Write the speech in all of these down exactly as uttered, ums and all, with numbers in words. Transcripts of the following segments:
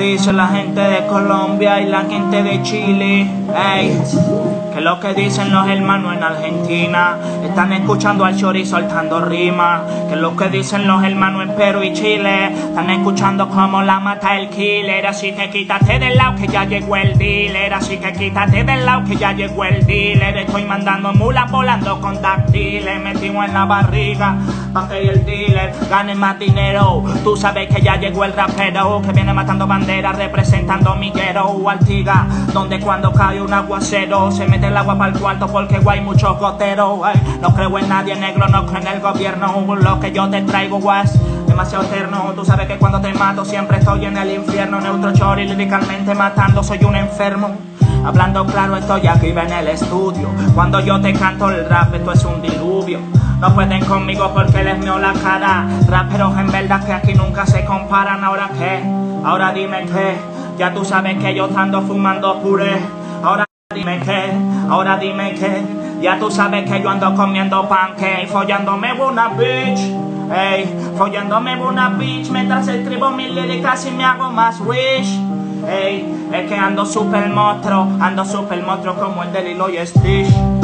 dice la gente de Colombia y la gente de Chile? Ey, que lo que dicen los hermanos en Argentina. Están escuchando al Shorty soltando rimas. Que lo que dicen los hermanos en Perú y Chile. Están escuchando cómo la mata el killer. Así que quítate del lado que ya llegó el dealer. Así que quítate del lado que ya llegó el dealer. Estoy mandando mulas volando con dactiles. Metimos en la barriga pa' que el dealer gane más dinero. Tú sabes que ya llegó el rapero que viene matando banderas representando Miguero o Altiga, donde cuando cae un aguacero se mete el agua para el cuarto porque hay muchos goteros. Ay, no creo en nadie negro, no creo en el gobierno. Lo que yo te traigo es demasiado eterno. Tú sabes que cuando te mato siempre estoy en el infierno. Neutro Shorty líricamente matando, soy un enfermo. Hablando claro, estoy aquí en el estudio. Cuando yo te canto el rap, esto es un diluvio. No pueden conmigo porque les meo la cara. Raperos en verdad que aquí nunca se comparan. ¿Ahora qué? Ahora dime qué. Ya tú sabes que yo ando fumando puré. Ahora dime qué. Ahora dime qué. Ya tú sabes que yo ando comiendo pancake. Follándome una bitch. Ey, follándome una bitch. Mientras escribo mis líricas y me hago más rich. Ey, es que ando super monstruo. Ando super monstruo como el de Lilo y Stitch.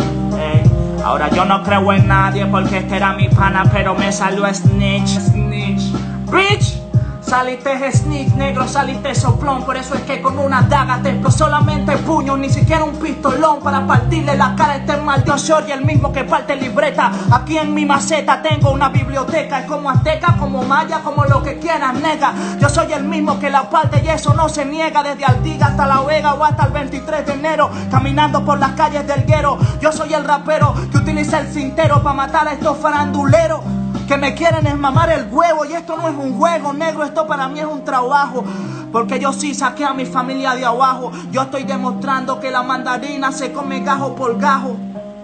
Ey. Ahora yo no creo en nadie porque este era mi pana, pero me salió snitch, snitch. Bitch, saliste snitch, negro, saliste soplón. Por eso es que con una daga te explotó solamente puño, ni siquiera un pistolón para partirle la cara a este maldito Shorty, el mismo que parte libreta. Aquí en mi maceta tengo una biblioteca, es como azteca, como maya, como lo que quieras, nega. Yo soy el mismo que la parte y eso no se niega, desde Altiga hasta La Vega o hasta el veintitrés de enero, caminando por las calles del guero. Yo soy el rapero que utiliza el cintero para matar a estos faranduleros que me quieren es mamar el huevo. Y esto no es un juego, negro, esto para mí es un trabajo. Porque yo sí saqué a mi familia de abajo. Yo estoy demostrando que la mandarina se come gajo por gajo.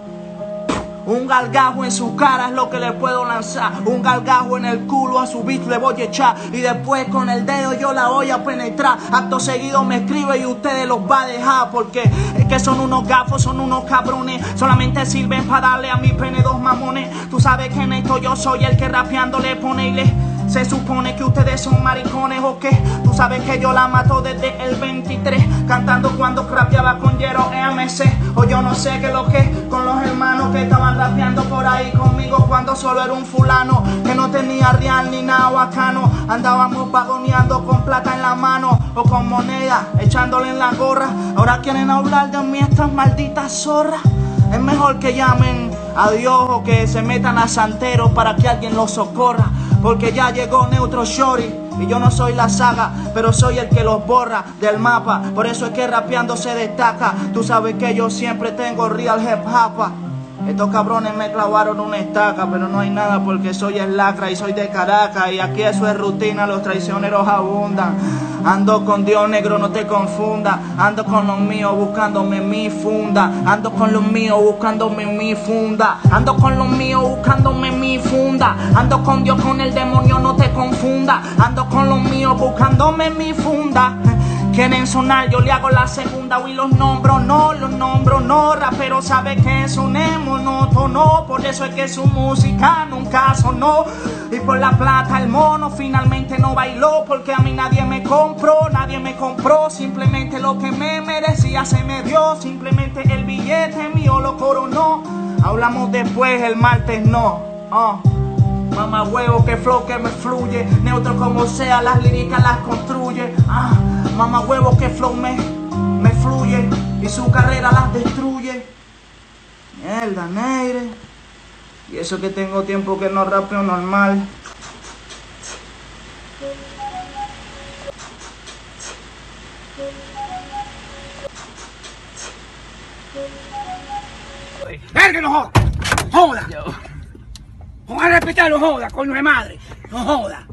Un galgajo en su cara es lo que le puedo lanzar. Un galgajo en el culo a su bitch le voy a echar. Y después con el dedo yo la voy a penetrar. Acto seguido me escribe y ustedes los va a dejar. Porque es que son unos gafos, son unos cabrones. Solamente sirven para darle a mi pene dos mamones. Tú sabes que en esto yo soy el que rapeando le pone y le... Se supone que ustedes son maricones o qué. Tú sabes que yo la mato desde el veintitrés, cantando cuando rapeaba con Jero M C. O yo no sé qué lo que con los hermanos que estaban rapeando por ahí conmigo cuando solo era un fulano que no tenía real ni nada bacano. Andábamos vagoneando con plata en la mano o con moneda echándole en la gorra. Ahora quieren hablar de mí estas malditas zorras. Es mejor que llamen a Dios o que se metan a santeros para que alguien los socorra. Porque ya llegó Neutro Shorty y yo no soy la saga, pero soy el que los borra del mapa. Por eso es que rapeando se destaca. Tú sabes que yo siempre tengo real hip hop. Estos cabrones me clavaron una estaca, pero no hay nada porque soy el lacra y soy de Caracas. Y aquí eso es rutina, los traicioneros abundan. Ando con Dios, negro, no te confunda. Ando con los míos buscándome mi funda. Ando con los míos buscándome mi funda. Ando con los míos buscándome mi funda. Ando con Dios, con el demonio, no te confunda. Ando con los míos buscándome mi funda. Quieren sonar, yo le hago la segunda y los nombro, no, los nombro, no. Rapero sabe que soné monótono, por eso es que su música nunca sonó. Y por la plata el mono finalmente no bailó, porque a mí nadie me compró, nadie me compró. Simplemente lo que me merecía se me dio, simplemente el billete mío lo coronó. Hablamos después, el martes no. Oh. Mamá huevo, que flow que me fluye, neutro como sea, las líricas las construye. Ah. Mamá huevo que flow me, me fluye y su carrera las destruye. Mierda, neire. Y eso que tengo tiempo que no rapeo normal. ¡Verga, no joda! ¡Joda! ¡Joda, respetar, no joda, coño de madre! ¡No joda!